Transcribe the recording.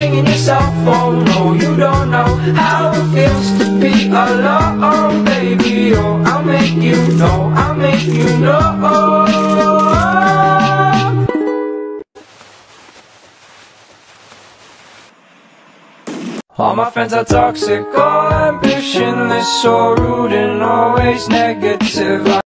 ringing your cell phone. No, you don't know how it feels to be alone, baby. Oh, I'll make you know, I'll make you know. All my friends are toxic, all ambitionless, so rude and always negative.